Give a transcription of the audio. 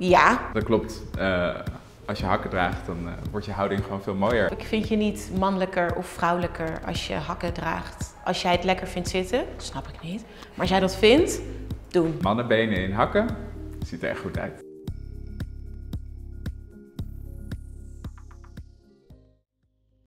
Ja. Dat klopt. Als je hakken draagt, dan wordt je houding gewoon veel mooier. Ik vind je niet mannelijker of vrouwelijker als je hakken draagt. Als jij het lekker vindt zitten, snap ik niet. Maar als jij dat vindt, doen. Mannenbenen in hakken, ziet er echt goed uit.